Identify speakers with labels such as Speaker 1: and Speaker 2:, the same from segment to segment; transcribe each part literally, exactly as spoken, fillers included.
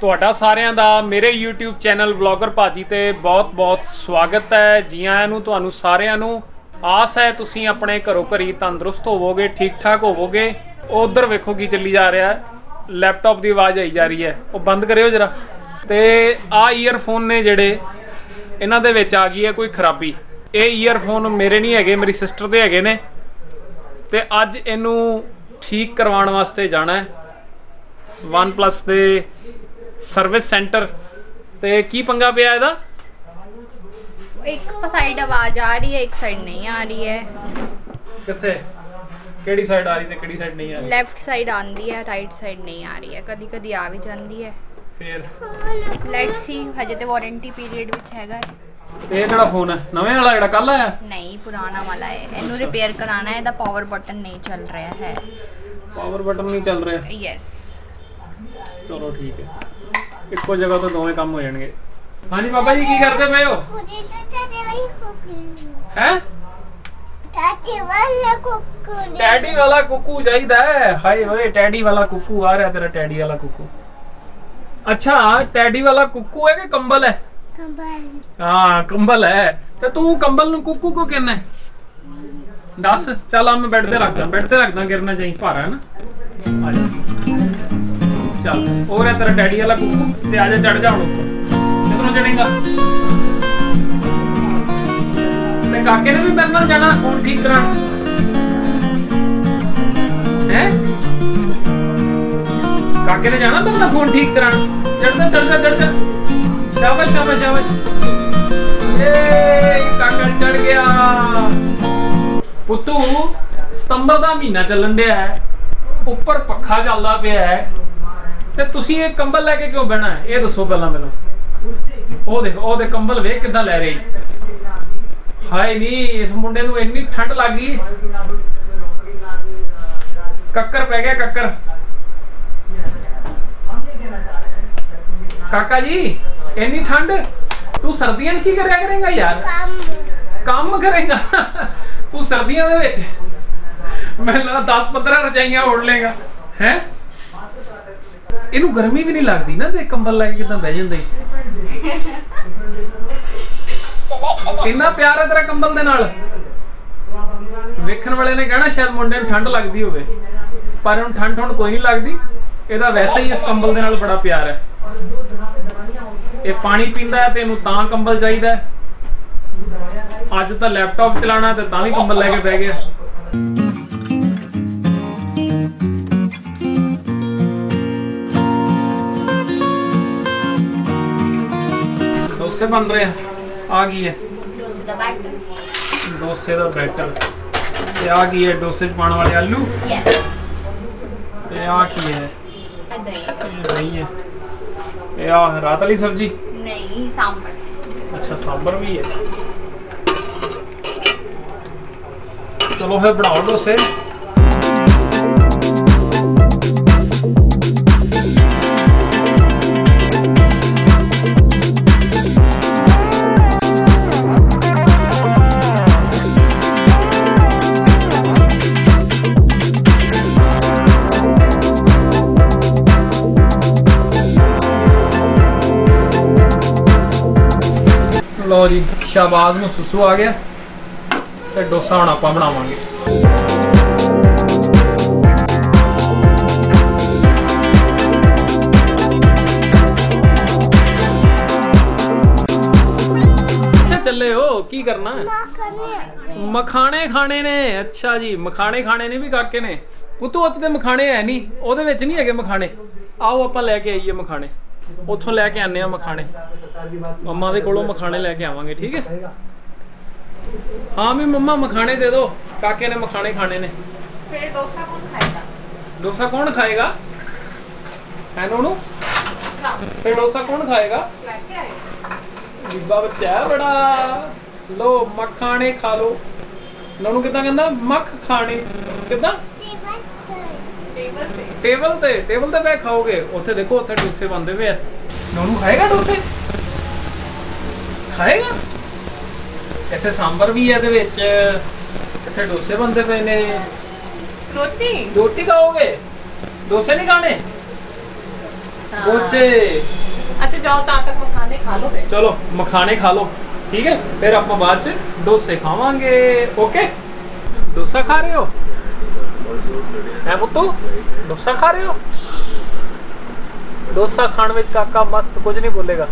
Speaker 1: ਤੁਹਾਡਾ ਸਾਰਿਆਂ ਦਾ ਮੇਰੇ YouTube ਚੈਨਲ ਵਲੌਗਰ ਭਾਜੀ ਤੇ ਬਹੁਤ-ਬਹੁਤ ਸਵਾਗਤ ਹੈ। ਜੀ ਆਇਆਂ ਨੂੰ ਤੁਹਾਨੂੰ ਸਾਰਿਆਂ ਨੂੰ। ਆਸ ਹੈ ਤੁਸੀਂ ਆਪਣੇ ਘਰੋਂ ਘਰੀ ਤੰਦਰੁਸਤ ਹੋਵੋਗੇ, ਠੀਕ ਠਾਕ ਹੋਵੋਗੇ। ਉਧਰ ਵੇਖੋ ਕੀ ਚੱਲੀ ਜਾ ਰਿਹਾ ਹੈ, ਲੈਪਟਾਪ ਦੀ ਆਵਾਜ਼ ਆਈ ਜਾ ਰਹੀ ਹੈ, ਉਹ ਬੰਦ ਕਰਿਓ ਜਰਾ। ਤੇ ਆ ਈਅਰਫੋਨ ਨੇ ਜਿਹੜੇ ਇਹਨਾਂ ਦੇ ਵਿੱਚ ਆ ਗਈ ਹੈ ਕੋਈ ਖਰਾਬੀ। ਇਹ ਈਅਰਫੋਨ ਮੇਰੇ ਨਹੀਂ ਹੈਗੇ, ਮੇਰੀ ਸਿਸਟਰ ਦੇ ਹੈਗੇ ਨੇ। ਤੇ ਅੱਜ ਇਹਨੂੰ ਠੀਕ ਕਰਵਾਉਣ ਵਾਸਤੇ ਜਾਣਾ ਹੈ वन प्लस ਦੇ सर्विस सेंटर। ਤੇ ਕੀ पंगा ਪਿਆ ਇਹਦਾ?
Speaker 2: एक साइड आवाज आ रही है, एक साइड नहीं आ रही है।
Speaker 1: ਕਿੱਥੇ ਕਿਹੜੀ ਸਾਈਡ ਆ ਰਹੀ ਤੇ ਕਿਹੜੀ ਸਾਈਡ ਨਹੀਂ ਆ ਰਹੀ?
Speaker 2: लेफ्ट साइड आंदी है, राइट साइड नहीं आ रही है। कदी कदी आ भी जाती है।
Speaker 1: ਫਿਰ
Speaker 2: लेट्स सी, हजे ते वारंटी पीरियड विच हैगा है।
Speaker 1: ਤੇ ਇਹ ਕਿਹੜਾ ਫੋਨ ਹੈ? ਨਵੇਂ ਵਾਲਾ ਜਿਹੜਾ ਕੱਲ ਆਇਆ?
Speaker 2: नहीं, पुराना वाला है। ਇਹਨੂੰ ਰਿਪੇਅਰ कराना है। ਇਹਦਾ पावर बटन नहीं चल रहा है।
Speaker 1: ਪਾਵਰ ਬਟਨ ਨਹੀਂ ਚੱਲ ਰਿਹਾ?
Speaker 2: यस।
Speaker 1: चलो ठीक है, ਇੱਕੋ ਜਗ੍ਹਾ ਤੋਂ ਦੋਵੇਂ ਕੰਮ ਹੋ ਜਾਣਗੇ। ਹਾਂਜੀ ਬਾਬਾ ਜੀ ਕੀ ਕਰਦੇ ਪਏ ਹੋ? ਹੈ ਟੈਡੀ ਵਾਲਾ ਕੁੱਕੂ। ਟੈਡੀ ਵਾਲਾ ਕੁੱਕੂ ਚਾਹੀਦਾ ਹੈ? ਹਾਏ ਓਏ, ਟੈਡੀ ਵਾਲਾ ਕੁੱਕੂ ਆ ਰਿਹਾ ਤੇਰਾ, ਟੈਡੀ ਵਾਲਾ ਕੁੱਕੂ। ਅੱਛਾ ਟੈਡੀ ਵਾਲਾ ਕੁੱਕੂ ਹੈ ਕਿ ਕੰਬਲ ਹੈ? ਕੰਬਲ। ਹਾਂ ਕੰਬਲ ਹੈ। ਤੇ ਤੂੰ ਕੰਬਲ ਨੂੰ ਕੁੱਕੂ ਕਿਉਂ ਕਹਿੰਦਾ ਹੈ? ਦੱਸ। ਚੱਲ ਆ ਮੈਂ ਬੈੱਡ ਤੇ ਰੱਖਦਾ, ਬੈੱਡ ਤੇ ਰੱਖਦਾ, ਗਿਰਨਾ ਚਾਹੀ ਭਾਰਾ ਹੈ ਨਾ। ਆ ਜਾ चल, और है तेरा डैडी वाला कुक्कू। ते आजा चढ़ जा हुण ऊपर। किधरों चढ़ेगा? ते काके ने भी मेरे नाल जाना फोन ठीक कराने। हैं? काके ने जाना मेरे नाल फोन ठीक कराने। चढ़ जा चढ़ जा चढ़ जा। शाबाश शाबाश शाबाश। ये काका चढ़ गया। पुत्तू सितंबर दा महीना चलन दिया है, ऊपर पखा चलदा पिया है, ਤੇ ਤੁਸੀਂ ਇਹ ਕੰਬਲ ਲੈ ਕੇ ਕਿਉਂ ਬਹਿਣਾ ਹੈ? ਇਹ ਦੱਸੋ ਪਹਿਲਾਂ ਮੈਨੂੰ। ਉਹ ਦੇਖ, ਉਹ ਦੇ ਕੰਬਲ ਵੇਖ ਕਿੱਦਾਂ ਲੈ ਰਹੀ। ਹਾਏ ਨਹੀਂ, ਇਸ ਮੁੰਡੇ ਨੂੰ ਇੰਨੀ ਠੰਡ ਲੱਗ ਗਈ, ਕੱਕਰ ਪੈ ਗਿਆ ਕੱਕਰ। ਕਾਕਾ ਜੀ ਇੰਨੀ ਠੰਡ, ਤੂੰ ਸਰਦੀਆਂ 'ਚ ਕੀ ਕਰਿਆ ਕਰੇਗਾ ਯਾਰ? ਕੰਮ ਕਰੇਗਾ ਤੂੰ ਸਰਦੀਆਂ ਦੇ ਵਿੱਚ? ਮੈਨੂੰ ਲੱਗਦਾ ਦਸ ਪੰਦਰਾਂ ਰਜਾਈਆਂ ਓੜ ਲੇਗਾ ਹੈ। ਇਹਨੂੰ ਗਰਮੀ ਵੀ ਨਹੀਂ ਲੱਗਦੀ ਨਾ, ਤੇ ਕੰਬਲ ਲੈ ਕੇ ਕਿਦਾਂ ਬਹਿ ਜਾਂਦਾ। ਇੰਨਾ ਪਿਆਰ ਹੈ ਤੇਰਾ ਕੰਬਲ ਦੇ ਨਾਲ। ਵੇਖਣ ਵਾਲੇ ਨੇ ਕਹਿਣਾ ਸ਼ਾਇਦ ਮੁੰਡੇ ਨੂੰ ਠੰਡ ਲੱਗਦੀ ਹੋਵੇ, ਪਰ ਇਹਨੂੰ ਠੰਡ ਠੰਡ ਕੋਈ ਨਹੀਂ ਲੱਗਦੀ। ਇਹਦਾ ਵੈਸੇ ਹੀ ਇਸ ਕੰਬਲ ਦੇ ਨਾਲ ਬੜਾ ਪਿਆਰ ਹੈ। ਇਹ ਪਾਣੀ ਪੀਂਦਾ ਹੈ ਤੇ ਇਹਨੂੰ ਤਾਂ ਕੰਬਲ ਚਾਹੀਦਾ ਹੈ। ਅੱਜ ਤਾਂ ਲੈਪਟਾਪ ਚਲਾਉਣਾ ਤੇ ਤਾਂ ਵੀ ਕੰਬਲ ਲੈ ਕੇ ਬਹਿ ਗਿਆ। डोसे बन रहे हैं। आ गई है डोसे दा बैटर। डोसे दा बैटर ते आ गई है डोसे च पाने वाले आलू। यस। ते आ की है? दही। दही है। ते आ रात वाली सब्जी?
Speaker 2: नहीं, सांबर।
Speaker 1: अच्छा सांबर भी है। चलो फिर बनाओ डोसे। लो जी, शाहबाज ਨੂੰ ਸੁਸੂ ਆ ਗਿਆ ਤੇ ਡੋਸਾ ਹੁਣ ਆਪਾਂ ਬਣਾਵਾਂਗੇ। ਕਿੱਥੇ ਚੱਲੇ ਹੋ? ਕੀ ਕਰਨਾ? ਮਖਾਣੇ ਖਾਣੇ ਨੇ। ਅੱਛਾ ਜੀ, ਮਖਾਣੇ ਖਾਣੇ ਨੇ ਵੀ ਕਾਕੇ ਨੇ। ਪੁੱਤੂ ਉੱਥੇ ਤੇ ਮਖਾਣੇ ਹੈ ਨਹੀਂ, ਉਹਦੇ ਵਿੱਚ ਨਹੀਂ ਹੈਗੇ ਮਖਾਣੇ। ਆਓ ਆਪਾਂ ਲੈ ਕੇ ਆਈਏ ਮਖਾਣੇ, ਉੱਥੋਂ ਲੈ ਕੇ ਆਨੇ ਆ ਮਖਾਣੇ। ਮੰਮਾ ਦੇ ਕੋਲੋਂ ਮਖਾਣੇ ਲੈ ਕੇ ਆਵਾਂਗੇ, ਠੀਕ ਹੈ? ਹਾਂ ਵੀ ਮੰਮਾ ਮਖਾਣੇ ਦੇ ਦੋ, ਕਾਕੇ ਨੇ ਮਖਾਣੇ ਖਾਣੇ ਨੇ।
Speaker 2: ਫਿਰ ਡੋਸਾ ਕੌਣ ਖਾਏਗਾ?
Speaker 1: ਡੋਸਾ ਕੌਣ ਖਾਏਗਾ? ਹੈ ਨੋਨੂ? ਫਿਰ ਡੋਸਾ ਕੌਣ ਖਾਏਗਾ? ਬੀਬਾ ਬੱਚਾ ਹੈ ਬੜਾ। ਲੋ ਮਖਾਣੇ ਖਾ ਲੋ। ਨੋਨੂ ਕਿੱਦਾਂ ਕਹਿੰਦਾ? ਮੱਖ ਖਾਣੇ। ਕਿੱਦਾਂ? टेबल ते टेबल ते बैठ खाओगे। उत्थे देखो उत्थे डोसे बनते पे। नोनू खाएगा डोसे? खाएगा? इत्थे सांबर भी है, इत्थे डोसे बनते पे ने। रोटी रोटी खाओगे? डोसे नहीं खाने? गोचे।
Speaker 3: अच्छा जाओ तब तक मखाने खा लो।
Speaker 1: चलो मखाने खा लो, ठीक है, फिर आप बाद च डोसे खावांगे। ओके, डोसा खा रहे हो है पुत्तू? डोसा खा रहे हो? डोसा खाने में काका मस्त, कुछ नहीं बोलेगा।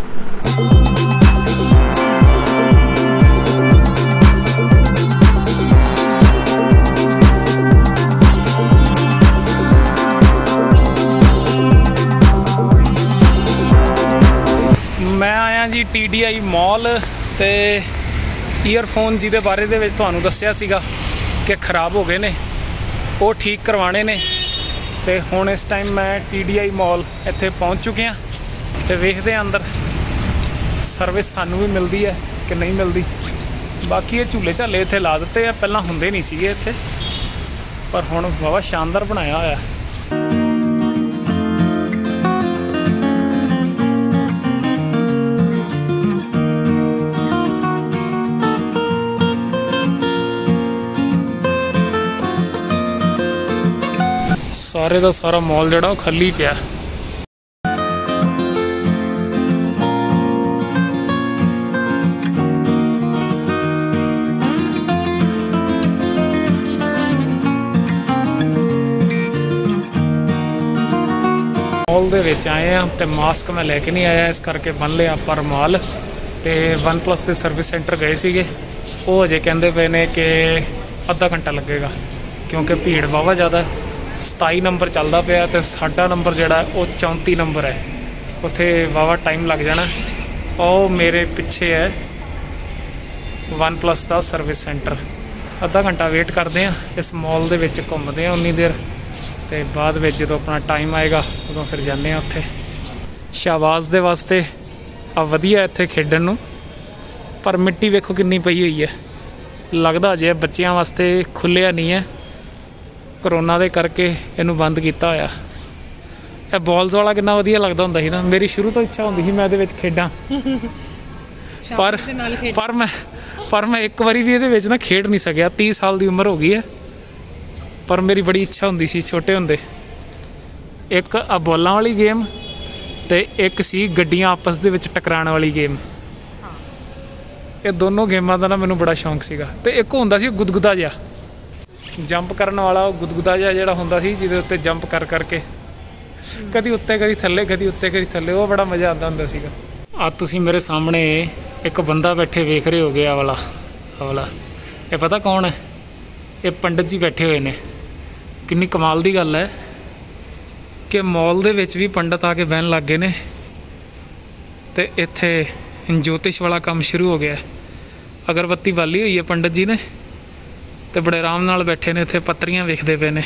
Speaker 1: मैं आया जी टी डी आई मॉल ते ईयरफोन जिहदे बारे दे विच तुहानूं दस्सिया सीगा कि खराब हो गए ने, वो ठीक करवाने ने। ते हुण इस टाइम मैं टी डी आई मॉल इत्थे पहुंच चुके हैं ते वेखदे हैं अंदर सर्विस सानूं भी मिलदी है कि नहीं मिलदी। बाकी ये झूले झाले इत्थे ला दित्ते आ, पहलां हुंदे नहीं सीगे इत्थे, पर हुण वावा शानदार बनाया होया। सारे का सारा मॉल जोड़ा खाली पिया। मॉल दे विच आए हैं ते मास्क मैं लेके नहीं आया, इस करके बन लिया पर माल। ते वन प्लस के सर्विस सेंटर गए सीगे, वो अजे कहते पे ने कि अद्धा घंटा लगेगा क्योंकि भीड़ वावा ज़्यादा। सताई नंबर चलता पाया तो साडा नंबर जोड़ा वो चौंती नंबर है, उत्थे वावा टाइम लग जाना। और मेरे पिछे है वन प्लस का सर्विस सेंटर। अद्धा घंटा वेट करते हैं, इस मॉल दे विच घूमते हैं उन्नी देर, तो बाद में जो अपना टाइम आएगा उदों फिर जाने उत्थे। शाहबाज दे वास्ते आ वधिया इत्थे खेडण नूं, पर मिट्टी वेखो किन्नी पई हुई है, लगदा अजे बच्चों वास्ते खुलिया नहीं है, करोना दे करके इनू बंद किया होया। ए बॉल्स वाला कितना वधिया लगता हुंदा सी ना, मेरी शुरू तो इच्छा होंदी सी मैं इहदे विच खेडां, पर पर मैं पर मैं एक बारी भी इहदे विच ना खेड नहीं सकिया। तीस साल की उम्र हो गई है, पर मेरी बड़ी इच्छा होंदी सी छोटे हुंदे। एक आ बॉलां वाली गेम ते एक सी गड्डियां आपस दे विच टकराण वाली गेम, ये दोनों गेमां दा ना मैनूं बड़ा शौक सीगा। ते एक हुंदा सी गुदगुदा जिहा जंप करने वाला, गुदगुदा जिहा जिहड़ा हुंदा सी जिहदे उत्ते जंप कर करके कदी उत्ते कदी थल्ले कदी उत्ते कदी थल्ले, वो बड़ा मज़ा आंदा हुंदा सीगा। आ तुसीं मेरे सामने एक बंदा बैठे वेख रहे हो गया वाला वाला, ये पता कौन है? ये पंडित जी बैठे हुए ने। कितनी कमाल की गल है कि मॉल दे विच भी पंडित आके बहन लग गए ने, ते इत्थे ज्योतिष वाला काम शुरू हो गया। अगरबत्ती बाली हुई है पंडित जी ने, तो बड़े आराम नाल बैठे ने, इत्थे पत्तरियां वेखदे पे ने।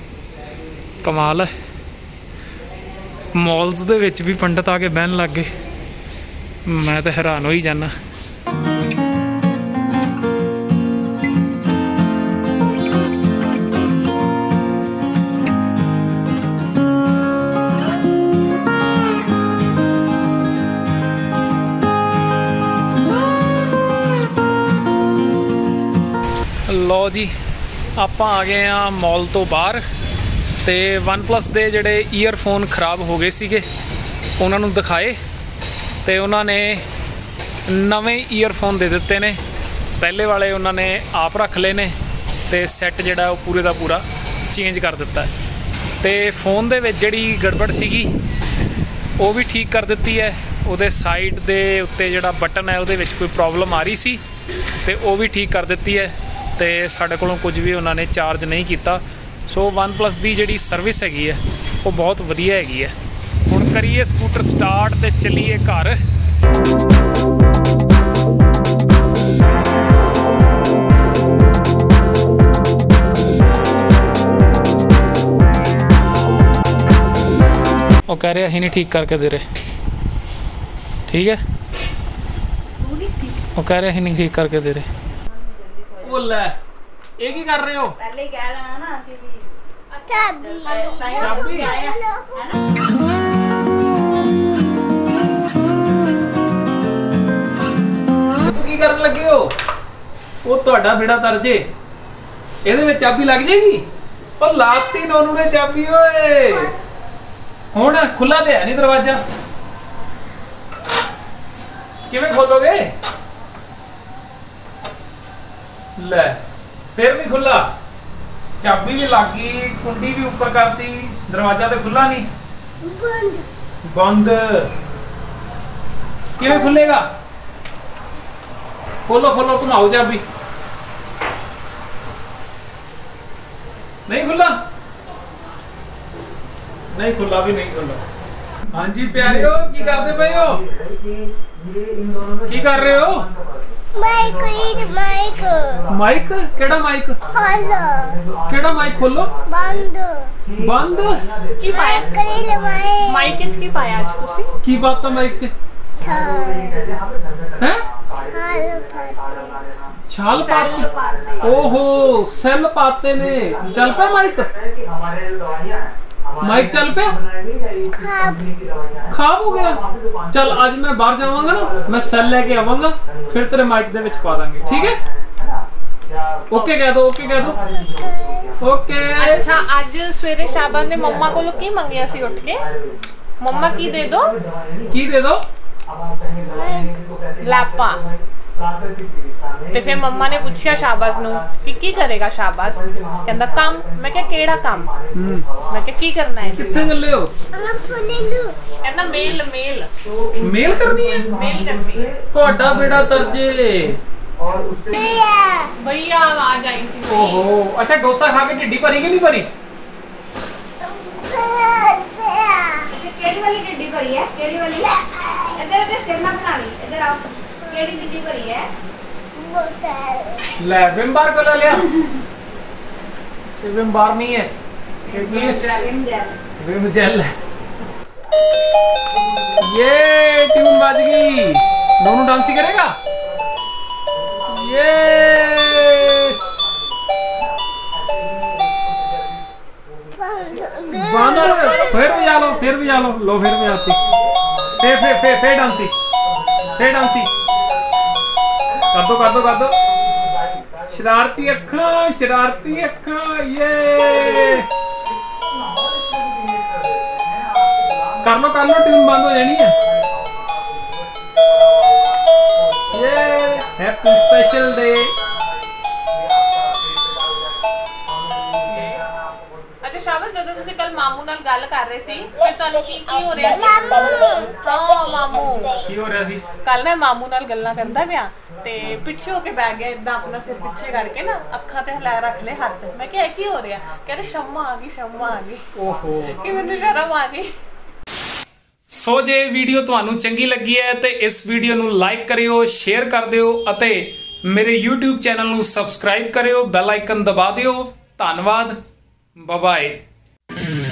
Speaker 1: कमाल है, मॉल्स दे विच भी पंडित आके बहन लग गए, मैं तो हैरान हो ही जाना। लो जी, आप आ गए हैं मॉल तो बाहर, तो वन प्लस के जोड़े ईयरफोन खराब हो गए सीगे उन्होंने दिखाए, तो उन्होंने नवें ईयरफोन दे दिते ने। पहले वाले उन्होंने आप रख ले ने, तो सैट जोड़ा वो पूरे का पूरा चेंज कर दिता है। तो फोन दे विच जिहड़ी गड़बड़ सीगी वो भी ठीक कर दी है। उहदे साइड दे उत्ते जिहड़ा बटन है उहदे विच कोई प्रॉब्लम आ रही सी, तो वो भी ठीक कर दी है। तो साढ़े कोलों कुछ भी उन्होंने चार्ज नहीं किया। सो वन प्लस की जिहड़ी सर्विस हैगी है वो बहुत वधिया हैगी है। हुण करिए स्कूटर स्टार्ट ते चलीए घर। वो कह रहे असीं नहीं ठीक करके दे रहे, ठीक है, वो कह रहे असीं नहीं ठीक करके दे रहे। ਉਹ ਲੈ ਇਹ ਕੀ ਕਰ ਰਹੇ ਹੋ? ਪਹਿਲੇ ਹੀ ਕਹਿ ਦੇਣਾ ਨਾ ਅਸੀਂ ਵੀ ਚਾਬੀ ਚਾਬੀ ਹੈ ਨਾ। ਤੂੰ ਕੀ ਕਰਨ ਲੱਗੇ ਹੋ? ਉਹ ਤੁਹਾਡਾ ਬੇੜਾ ਤਰਜੇ, ਇਹਦੇ ਵਿੱਚ ਚਾਬੀ ਲੱਗ ਜਾਏਗੀ। ਉਹ ਲਾਤੀ ਨੋਨੂ ਨੇ ਚਾਬੀ ਓਏ। ਹੁਣ ਖੁੱਲਾ ਤੇ ਹੈ ਨਹੀਂ ਦਰਵਾਜ਼ਾ, ਕਿਵੇਂ ਖੋਲੋਗੇ? ਲੈ फिर नहीं खुला, चाबी भी लग गई, कुंडी भी ऊपर करती, दरवाजा तो खुला नहीं, बंद बंद किवें खुलेगा? खोलो खोलो, घुमाओ चाबी। नहीं खुला, नहीं खुला भी नहीं खुला। हाँ जी प्यारियो, की करते पे हो? की कर रहे हो?
Speaker 4: माइक माइक
Speaker 1: माइक केड़ा माइक?
Speaker 4: खोलो
Speaker 1: केड़ा माइक खोलो?
Speaker 4: बंद
Speaker 1: बंद
Speaker 3: की पाया
Speaker 4: करेले माइक
Speaker 3: माइक किस की पाया आज तुसी?
Speaker 1: की बात है माइक से? हैं?
Speaker 4: हाल पाते
Speaker 1: छाल
Speaker 3: सेल
Speaker 1: पाते?
Speaker 3: पाते।
Speaker 1: ओहो सेल पाते ने, चल पे माइक? माइक चल पे?
Speaker 4: खाब
Speaker 1: खराब हो गया? चल आज मैं बाहर जाऊंगा ना, मैं सेल लेके आवांगा, फिर तेरे माइक दे विच पा देंगे, ठीक है? ओके कह दो, ओके कह दो, ओके।
Speaker 3: अच्छा आज सवेरे शाबान ने मम्मा कोलों की मंगिया सी उठ के? मम्मा की दे दो?
Speaker 1: की दे दो?
Speaker 3: लापा। ਤੇ ਫਿਰ ਮੰਮਾ ਨੇ ਪੁੱਛਿਆ ਸ਼ਾਬਾਜ਼ ਨੂੰ ਕਿ ਕੀ ਕਰੇਗਾ ਸ਼ਾਬਾਜ਼, ਕਹਿੰਦਾ ਕੰਮ। ਮੈਂ ਕਿਹਾ ਕਿਹੜਾ ਕੰਮ? ਮੈਂ ਕਿਹਾ ਕੀ ਕਰਨਾ ਹੈ?
Speaker 1: ਕਿੱਥੇ ਚੱਲੇ ਹੋ?
Speaker 4: ਫੁੱਲੂ
Speaker 3: ਕਹਿੰਦਾ ਮੇਲ ਮੇਲ
Speaker 1: ਮੇਲ ਕਰਨੀ ਹੈ?
Speaker 3: ਮੇਲ ਕਰਨੀ ਹੈ।
Speaker 1: ਤੁਹਾਡਾ ਬੇੜਾ ਤਰਜੇ।
Speaker 4: ਪਿਆ
Speaker 3: ਭਈਆ ਆਵਾਜ਼ ਆਈ ਸੀ।
Speaker 1: ਓਹੋ ਅੱਛਾ, ਡੋਸਾ ਖਾ ਕੇ ਢਿੱਡੀ ਭਰੀ ਕਿ ਨਹੀਂ ਭਰੀ?
Speaker 5: केड़ी वाली टिड्डी भरी है? केड़ी वाली? इधर इधर सिर ना बना ली, इधर आओ। केड़ी टिड्डी भरी है?
Speaker 1: ਲੈ ਵਿਮ ਬਾਰ ਕੋ ਲੈ ਲਿਆ। ਇਹ ਵਿਮ ਬਾਰ ਨਹੀਂ ਹੈ, ਇਹ ਕੀ ਹੈ? Vim jail. ये ट्यून बज गई, दोनों डांस ही करेगा। ये बंद, फिर भी जा लो, फिर भी जा लो, लो फिर भी आती, फिर फिर फिर फिर डांसी, फिर डांसी कर दो कर दो कर दो। शरारती अखा, शरारती अखा, ये कर लो कर लो, ट्यून बंद हो जानी है। ये हैप्पी स्पेशल डे।
Speaker 3: ਅੱਛਾ ਸ਼ਾਬਾਸ਼, ਜਦੋਂ ਤੁਸੀਂ ਕੱਲ ਮਾਮੂ ਨਾਲ ਗੱਲ ਕਰ ਰਹੇ ਸੀ ਫਿਰ ਤੁਹਾਨੂੰ ਕੀ ਕੀ ਹੋ ਰਿਹਾ ਸੀ? ਹਾਂ ਮਾਮੂ
Speaker 1: ਕੀ ਹੋ ਰਿਹਾ ਸੀ?
Speaker 3: ਕੱਲ ਨਾ ਮਾਮੂ ਨਾਲ ਗੱਲਾਂ ਕਰਦਾ ਪਿਆ ਤੇ ਪਿੱਛੇ ਹੋ ਕੇ ਬੈ ਗਿਆ, ਇਦਾਂ ਆਪਣਾ ਸਿਰ ਪਿੱਛੇ ਕਰਕੇ ਨਾ, ਅੱਖਾਂ ਤੇ ਹਿਲਾ ਰੱਖ ਲੈ ਹੱਥ। ਮੈਂ ਕਿਹਾ ਇਹ ਕੀ ਹੋ ਰਿਹਾ? ਕਹਿੰਦੇ ਸ਼ੰਮਾ ਆ ਗਈ, ਸ਼ੰਮਾ ਆ ਗਈ।
Speaker 1: ਓਹੋ,
Speaker 3: ਕਿ ਮੈਨੂੰ ਸ਼ਰਮ ਆ ਗਈ।
Speaker 1: ਸੋ ਜੇ ਵੀਡੀਓ ਤੁਹਾਨੂੰ ਚੰਗੀ ਲੱਗੀ ਹੈ ਤੇ ਇਸ ਵੀਡੀਓ ਨੂੰ ਲਾਈਕ ਕਰਿਓ, ਸ਼ੇਅਰ ਕਰ ਦਿਓ ਅਤੇ ਮੇਰੇ YouTube ਚੈਨਲ ਨੂੰ ਸਬਸਕ੍ਰਾਈਬ ਕਰਿਓ, ਬੈਲ ਆਈਕਨ ਦਬਾ ਦਿਓ। ਧੰਨਵਾਦ, ਬਾਏ ਬਾਏ।